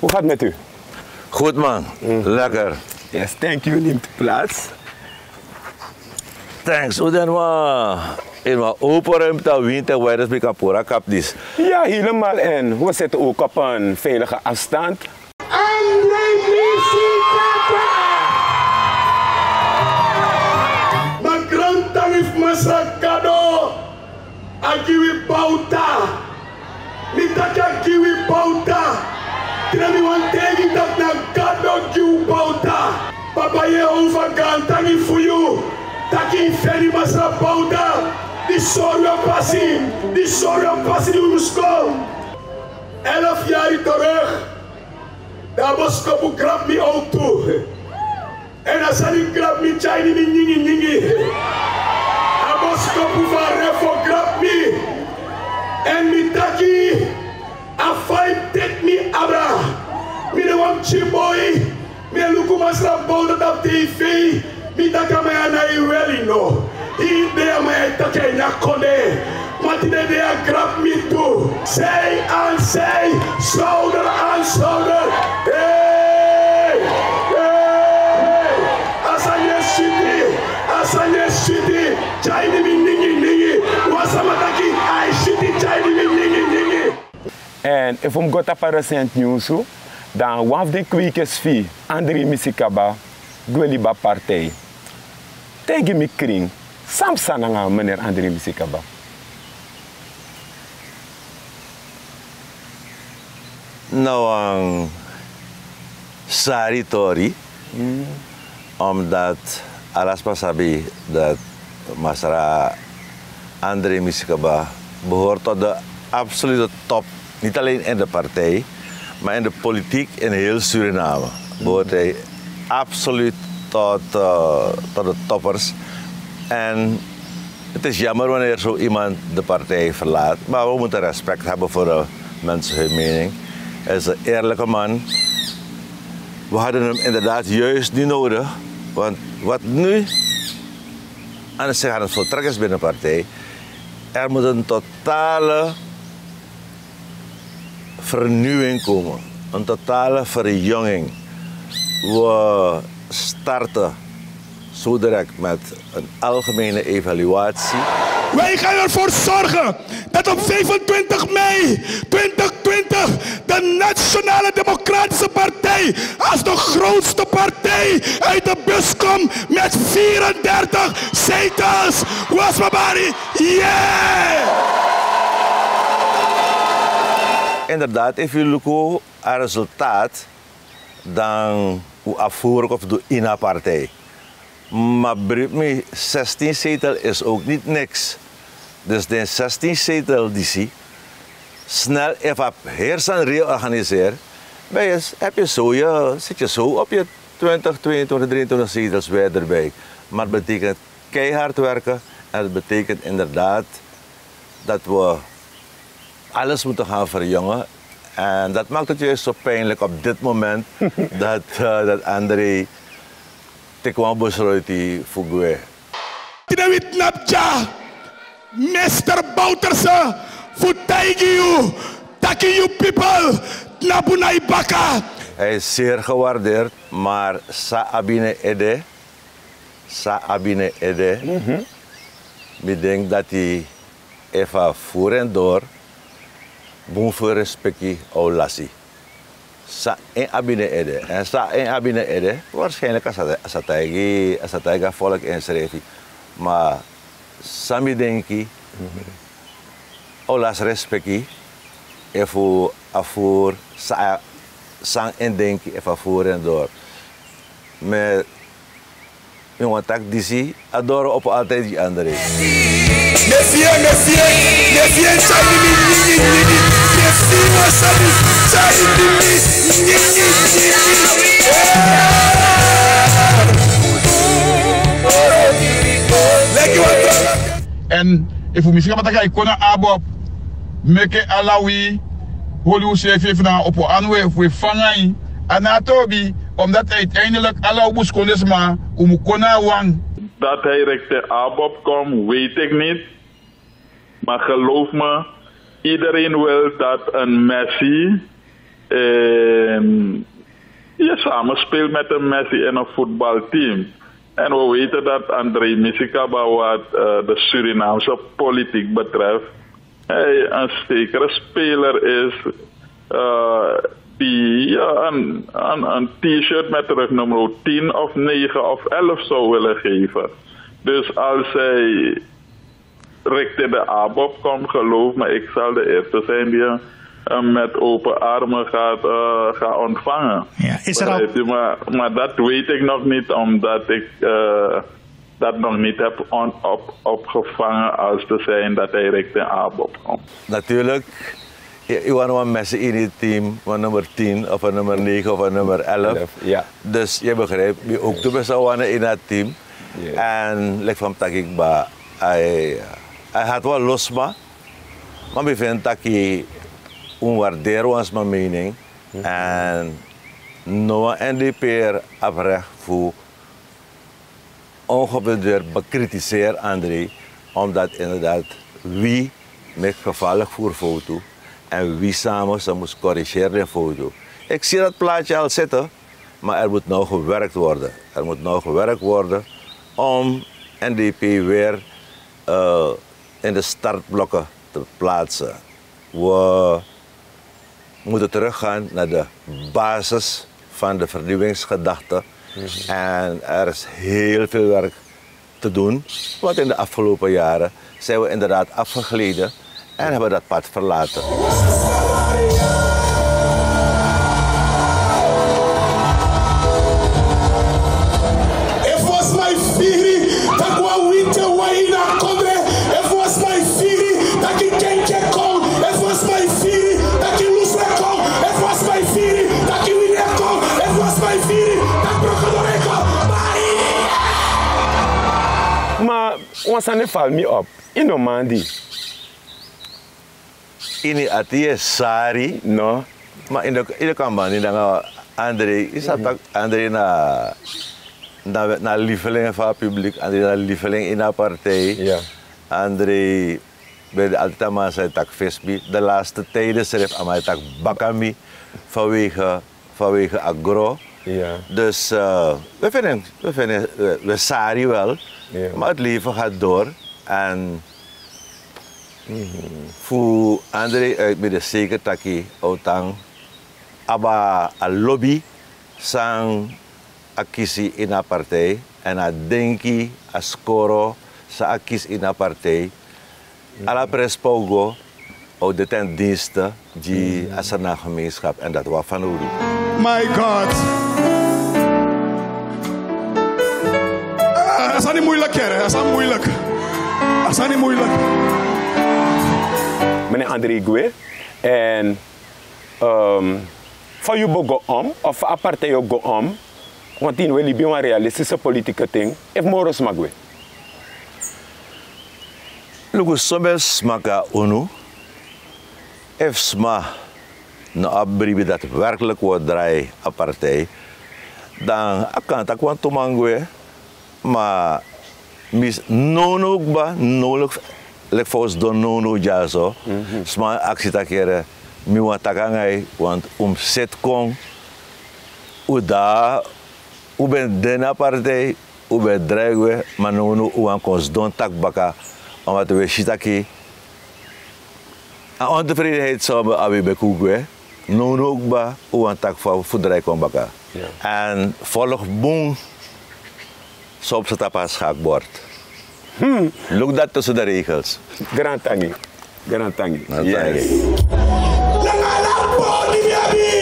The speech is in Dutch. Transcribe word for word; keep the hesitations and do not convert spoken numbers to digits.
Hoe gaat het met u? Goed man, mm. Lekker. Yes, thank you. Neemt plaats. Thanks. Hoe dan maar in wat open ruimte winter waar het bij Pura kap is. Ja, helemaal. En we zitten ook op een veilige afstand. André Misikaba! Mijn grandtang is masakado. Agiwi bauta. Mitaka kiwi bauta. Tremi wantegi dat na kado kiwi bauta. Papa ye over gantangi for you. Taki feri masra bauta. Die sorry passie. Die sorry passie die musko. Elf jaar terug. Daar was kopu grab me auto. En als hij grab me chai ni nyingi nyingi. Abos kopu va refo grab me. En mi taki a fight take me abra. Mi de wam chiboy. Mi luku masra bauta tap T V. Mi taka me anai really no. He there me take na kone. Matine de a grab me too. Say and say, shoulder and shoulder. Hey, hey. Asanye city, Asanye city. Chai mi ningi ningi. Wasamataki I city chai mi ningi ningi. En if we got up a recent news, dan one of the quickest fee, André Misikaba, Gweliba partij. Tegen me kring, Samsananga meneer André Misikaba. Nou, ang saritori, mm. omdat alas pasabi dat Masara André Misikaba behoort tot de absolute top, niet alleen in de partij, maar in de politiek in heel Suriname. Behoort hij absoluut tot, uh, tot de toppers. En het is jammer wanneer zo iemand de partij verlaat, maar we moeten respect hebben voor de mensen hun mening. Hij is een eerlijke man. We hadden hem inderdaad juist niet nodig. Want wat nu aan het zich aan het voltrekken is binnen de partij, er moet een totale vernieuwing komen. Een totale verjonging. We starten zo direct met een algemene evaluatie. Wij gaan ervoor zorgen dat op vijfentwintig mei twintig twintig de Nationale Democratische Partij als de grootste partij uit de bus komt met vierendertig zetels. Wasmabari, yeah! Inderdaad, if you look at het resultaat, dan hoe afvoerig of de ina partij. Maar me zestien zetel is ook niet niks. Dus de zestien zetel die zie, snel even heersen reorganiseren. Bij je, heb je zo, je, zit je zo op je twintig, tweeëntwintig, drieëntwintig zetels bij erbij. Maar het betekent keihard werken en het betekent inderdaad dat we alles moeten gaan verjongen. En dat maakt het juist zo pijnlijk op dit moment dat, uh, dat André Tekwam Busroiti Fugwe. Tinawit napja, mister Bouterse, Futaygi you, taki you people, Nabunai Baka. Hij is zeer gewaardeerd, maar sa abine ede, sa abine ede, mm-hmm. Ik denk dat hij even voor en door, boem voor respectie ou lassie. Sa en abine ede. En sa en abine ede, waarschijnlijk als dat hij als dat hij volk inschreef. Maar sami denki, ou las respectie, even afvoer, sa sang en denki, even voor en door. Met jongen tak disi, adoro op altijd die andere. Messie, messie, messie, chai mi ni ni ni. Messie, wasabi, chai mi ni ni ni ni. En if we misschien wat ik kon abop, meke alawi, holu schreef even naar op anwe of we vangen anatobi, omdat uiteindelijk alaw moest kon maar om kona wang. Dat hij rechte abop komt, weet ik niet. Maar geloof me, iedereen wil dat een Messi eh, in je samenspeelt met een Messi in een voetbalteam. En we weten dat André Misikaba, wat uh, de Surinaamse politiek betreft, hij een zekere speler is uh, die ja, een, een, een t-shirt met rugnummer tien of negen of elf zou willen geven. Dus als hij richting de A B O P komt, geloof me, ik zal de eerste zijn die hem met open armen gaat, uh, gaat ontvangen. Ja, is er al... maar, maar dat weet ik nog niet, omdat ik uh, dat nog niet heb on, op, opgevangen als te zijn dat hij richting A B O P komt. Natuurlijk, je wil een mensen in het team van nummer tien of een nummer negen of een nummer elf. Ja. Dus je begrijpt, je ook de beste in het team. Yeah. En like van Takikba, hij, hij had wel losma, maar ik vind dat hij onwaardeer was mijn mening. Mm-hmm. En no N D P R oprecht voor ongebeurd bekritiseerd André, omdat inderdaad wie met gevaarlijk voor foto en wie samen ze moest corrigeren de foto. Ik zie dat plaatje al zitten, maar er moet nou gewerkt worden. Er moet nou gewerkt worden om N D P weer uh, in de startblokken te plaatsen. We moeten teruggaan naar de basis van de vernieuwingsgedachte. Mm-hmm. En er is heel veel werk te doen, want in de afgelopen jaren zijn we inderdaad afgegleden en hebben dat pad verlaten. Maar ons aan val me op in Normandie. In de Atie Sari, no. Maar in de in de campagne dan André is dat mm-hmm. André na na na lieveling van het publiek, André na lieveling in de partij. Ja. André bij de altijd maar zijn tak Vespi. De laatste tijden schreef aan mij tak Bakami vanwege vanwege agro. Ja. Dus uh, we vinden we vinden we, we Sari wel. Ja. Maar het leven gaat door en mm-hmm. voor André uit bij de zeker taki outang aba a lobby sang akisi in a partij en a denki a scoro sa akis in a partij mm-hmm. ala prespogo o de ten dienste die mm-hmm. asana gemeenschap en dat wat van Uri. My God. Dat is niet moeilijk, hè? Dat is niet moeilijk. Dat is niet moeilijk. Meneer André Goué, en um, van je go om, of van partij je go om, want die wil je een realistische politieke ding, heeft Moros Magwe. Lugu soms maka unu, if sma no abribi dat werkelijk wordt draai a partij, dan akan tak want tomangwe. Maar mis nono ba nodig lek volgens don nono jaso sma actie takere mi watakangai want omzet kon uda u ben dena partij u ben dreigwe maar nono u an kons don tak baka omdat we shitaki a ontevredenheid zou abi bekugwe nono ba u an tak voor voedrij kon baka en volg boom zo op z'n tapa schaakbord. Hmm. Look dat tussen de regels. Grand tangi. Grand tangi. Grand tangi. Yes.